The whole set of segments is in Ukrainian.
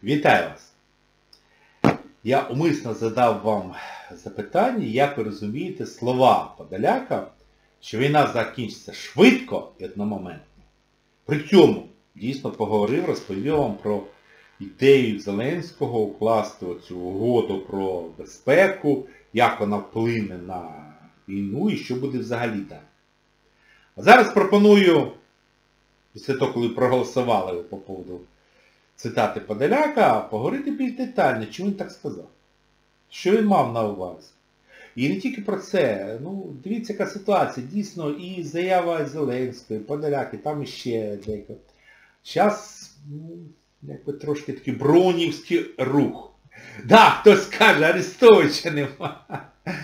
Вітаю вас! Я умисно задав вам запитання, як ви розумієте слова Подоляка, що війна закінчиться швидко і одномоментно. При цьому дійсно поговорив, розповів вам про ідею Зеленського укласти оцю угоду про безпеку, як вона вплине на війну і що буде взагалі далі. А зараз пропоную, після того, коли проголосували по поводу цитати Подоляка, поговорити більш детально, чому він так сказав. Що він мав на увазі. І не тільки про це. Дивіться, яка ситуація. Дійсно, і заява Зеленської, Подоляки, там іще деяка. Зараз, якби трошки такий бронівський рух. Да, хтось скаже, Арестовича нема.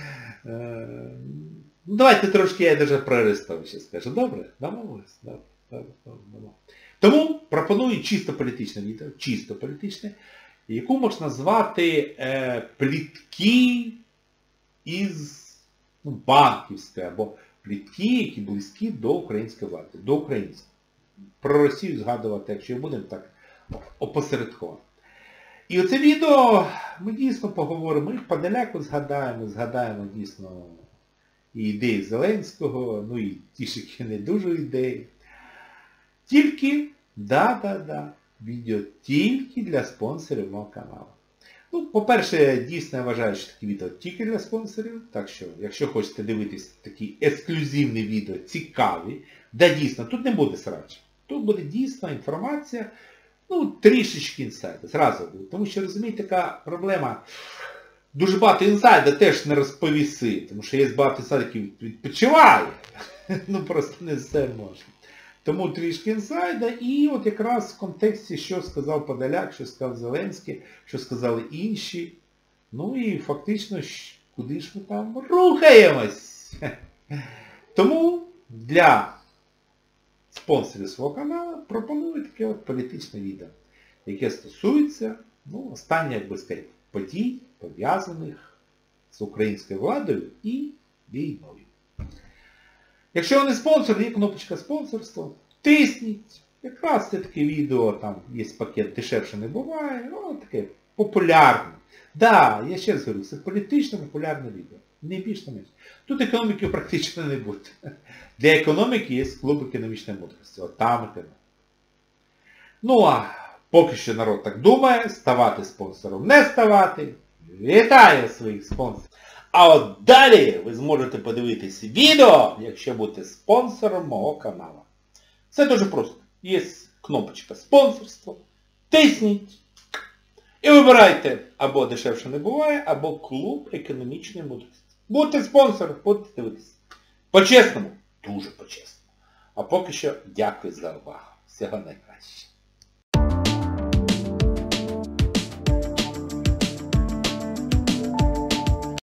Давайте трошки я навіть про Арестовича скажу. Добре? Домовились? Добре. Тому пропоную чисто політичне відео, чисто політичне, яку можна назвати плітки із банківської, або плітки, які близькі до української влади, до української. Про Росію згадувати, якщо будемо так опосередковано. І оце відео ми дійсно поговоримо, ми Подоляку згадаємо дійсно і ідеї Зеленського, і ті ж, які не дуже ідеї. Тільки, відео тільки для спонсорів мого каналу. По-перше, дійсно я вважаю, що такі відео тільки для спонсорів. Так що, якщо хочете дивитись такі ексклюзивні відео, цікаві, дійсно, тут не буде срача. Тут буде дійсно інформація, трішечки інсайду, зразу буде. Тому що, розумієте, така проблема. Дуже багато інсайда теж не розповіси, тому що є багато інсайдів, які відпочиває. Просто не все можна. Тому трішки інсайда, і от якраз в контексті, що сказав Подоляк, що сказав Зеленський, що сказали інші. І фактично, куди ж ми там рухаємось. Тому для спонсорів свого каналу пропоную таке от політичне відео, яке стосується, останніх, подій, пов'язаних з українською владою і війною. Якщо ви не спонсор, є кнопочка спонсорства, тисніть. Якраз це таке відео, там є пакет «Дешевше не буває», таке популярне. Я ще раз говорю, це політично популярне відео. Не більш не менше. Тут економіки практично не буде. Для економіки є клуб економічної мудрості. От там економіка. А поки що народ так думає, ставати спонсором, не ставати. Вітаю своїх спонсорів. А от далі ви зможете подивитися відео, якщо будете спонсором мого каналу. Це дуже просто. Є кнопочка спонсорство. Тисніть. І вибирайте або «Дешевше не буває», або клуб економічної мудрості. Будьте спонсором, будете дивитися. По-чесному. Дуже по-чесному. А поки що дякую за увагу. Всього найкращого.